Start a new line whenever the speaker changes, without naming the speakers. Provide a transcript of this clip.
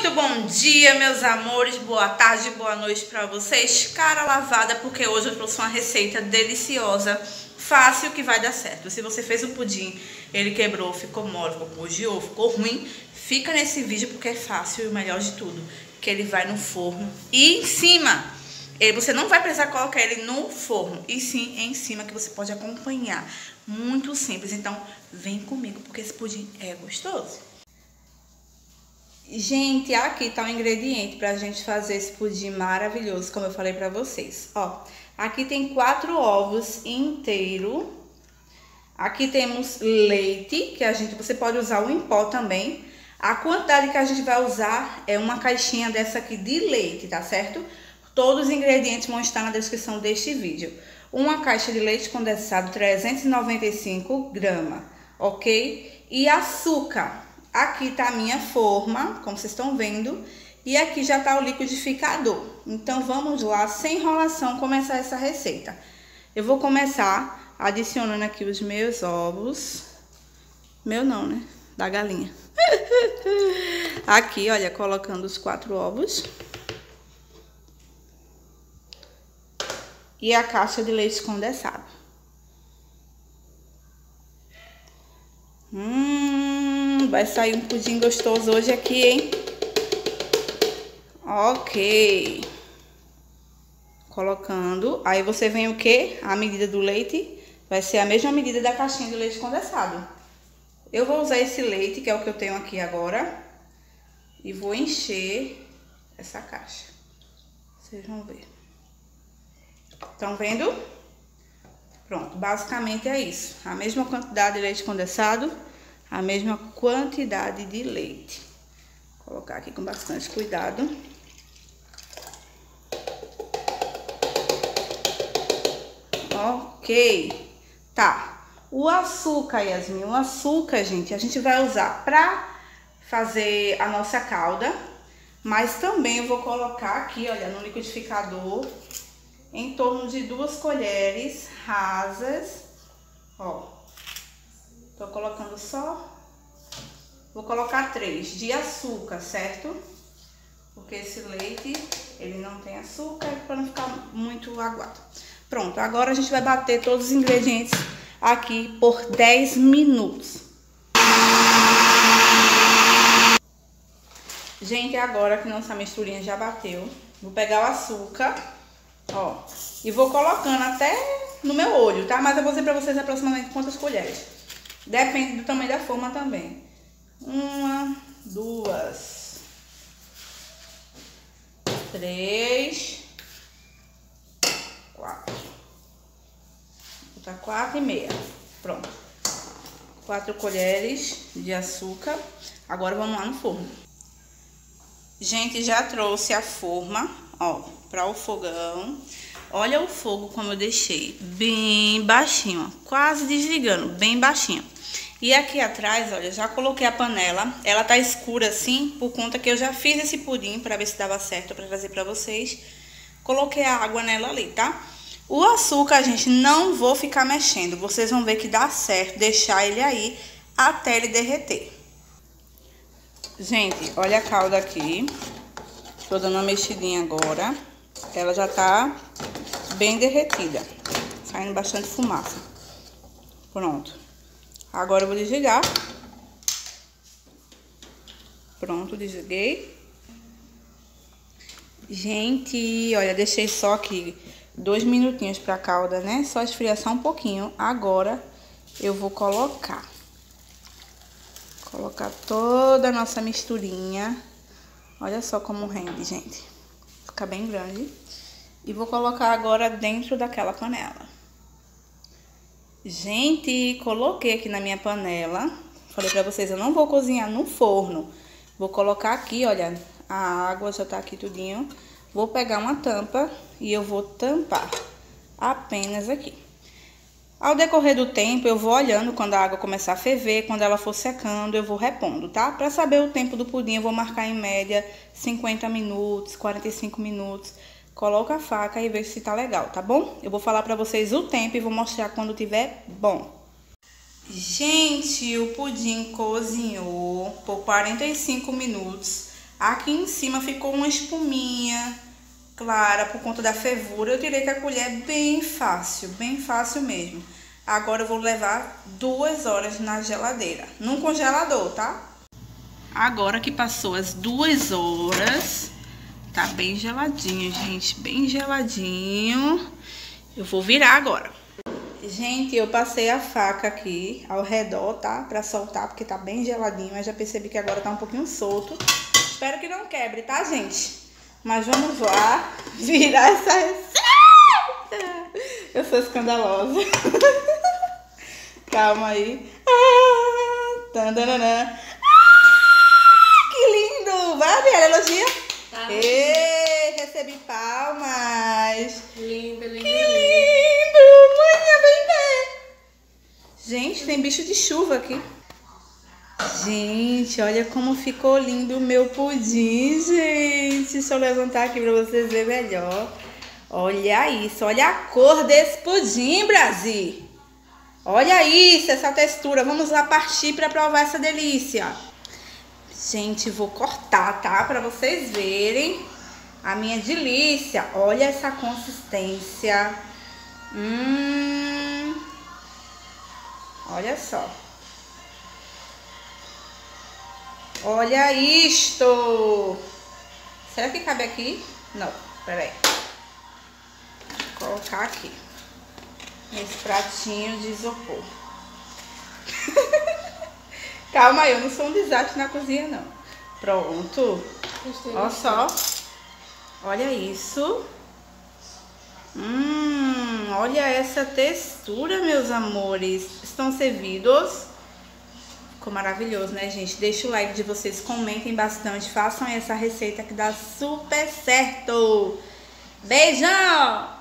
Muito bom dia, meus amores, boa tarde, boa noite pra vocês. Cara lavada, porque hoje eu trouxe uma receita deliciosa, fácil, que vai dar certo. Se você fez o pudim, ele quebrou, ficou mole, ficou bugiou, ficou ruim, fica nesse vídeo porque é fácil e o melhor de tudo, que ele vai no forno e em cima. Você não vai precisar colocar ele no forno, e sim em cima, que você pode acompanhar. Muito simples, então vem comigo, porque esse pudim é gostoso. Gente, aqui tá o ingrediente pra gente fazer esse pudim maravilhoso, como eu falei pra vocês. Ó, aqui tem 4 ovos inteiros. Aqui temos leite, que você pode usar o em pó também. A quantidade que a gente vai usar é uma caixinha dessa aqui de leite, tá certo? Todos os ingredientes vão estar na descrição deste vídeo. Uma caixa de leite condensado, 395 gramas, ok? E açúcar. Aqui tá a minha forma, como vocês estão vendo, e aqui já tá o liquidificador. Então vamos lá, sem enrolação, começar essa receita. Eu vou começar adicionando aqui os meus ovos. Meu não, né? Da galinha. Aqui, olha, colocando os 4 ovos. E a caixa de leite condensado. Vai sair um pudim gostoso hoje aqui, hein? Ok. Colocando. Aí você vem o quê? A medida do leite vai ser a mesma medida da caixinha de leite condensado. Eu vou usar esse leite, que é o que eu tenho aqui agora. E vou encher essa caixa. Vocês vão ver. Estão vendo? Pronto, basicamente é isso. A mesma quantidade de leite condensado, a mesma quantidade de leite. Vou colocar aqui com bastante cuidado. Ok. Tá. O açúcar, Yasmin, o açúcar, gente, a gente vai usar pra fazer a nossa calda. Mas também eu vou colocar aqui, olha, no liquidificador, em torno de 2 colheres rasas, ó. Tô colocando só, vou colocar 3 de açúcar, certo? Porque esse leite, ele não tem açúcar, para não ficar muito aguado. Pronto, agora a gente vai bater todos os ingredientes aqui por 10 minutos. Gente, agora que nossa misturinha já bateu, vou pegar o açúcar, ó, e vou colocando até no meu olho, tá? Mas eu vou dizer pra vocês aproximadamente quantas colheres. Depende do tamanho da forma também. 1, 2, 3, 4. Vou botar 4,5. Pronto. 4 colheres de açúcar. Agora vamos lá no forno. Gente, já trouxe a forma, ó, para o fogão. Olha o fogo como eu deixei, bem baixinho, ó, quase desligando, bem baixinho. E aqui atrás, olha, já coloquei a panela. Ela tá escura assim, por conta que eu já fiz esse pudim para ver se dava certo para trazer para vocês. Coloquei a água nela ali, tá? O açúcar, gente, não vou ficar mexendo. Vocês vão ver que dá certo deixar ele aí até ele derreter. Gente, olha a calda aqui. Tô dando uma mexidinha agora. Ela já tá bem derretida, saindo bastante fumaça. Pronto. Agora eu vou desligar. Pronto, desliguei. Gente, olha, deixei só aqui 2 minutinhos pra calda, né? Só esfriar só um pouquinho. Agora eu vou colocar toda a nossa misturinha. Olha só como rende, gente. Fica bem grande. E vou colocar agora dentro daquela panela. Gente, coloquei aqui na minha panela. Falei pra vocês, eu não vou cozinhar no forno. Vou colocar aqui, olha, a água já tá aqui tudinho. Vou pegar uma tampa e eu vou tampar apenas aqui. Ao decorrer do tempo, eu vou olhando quando a água começar a ferver. Quando ela for secando, eu vou repondo, tá? Pra saber o tempo do pudim, eu vou marcar em média 50 minutos, 45 minutos. Coloca a faca e vê se tá legal, tá bom? Eu vou falar pra vocês o tempo e vou mostrar quando tiver bom. Gente, o pudim cozinhou por 45 minutos. Aqui em cima ficou uma espuminha clara por conta da fervura. Eu tirei com a colher bem fácil mesmo. Agora eu vou levar 2 horas na geladeira, num congelador, tá? Agora que passou as 2 horas, tá bem geladinho, gente, bem geladinho. Eu vou virar agora. Gente, eu passei a faca aqui ao redor, tá? Pra soltar, porque tá bem geladinho, mas já percebi que agora tá um pouquinho solto. Espero que não quebre, tá, gente? Mas vamos lá virar essa receita. Eu sou escandalosa. Calma aí. Que lindo! Vai, Biela, elogia. Tá. Recebi palmas.
Lindo, lindo.
Que lindo! Mãe, vem ver. Gente, tem bicho de chuva aqui. Gente, olha como ficou lindo o meu pudim, gente. Deixa eu levantar aqui pra vocês verem melhor. Olha isso, olha a cor desse pudim, Brasil. Olha isso, essa textura. Vamos lá partir pra provar essa delícia. Gente, vou cortar, tá? Pra vocês verem a minha delícia. Olha essa consistência. Olha só. Olha isto! Será que cabe aqui? Não, peraí. Vou colocar aqui. Nesse pratinho de isopor. Calma aí, eu não sou um desastre na cozinha, não. Pronto. Olha só. Olha isso. Olha essa textura, meus amores. Estão servidos? Ficou maravilhoso, né, gente? Deixa o like de vocês, comentem bastante, façam essa receita que dá super certo. Beijão!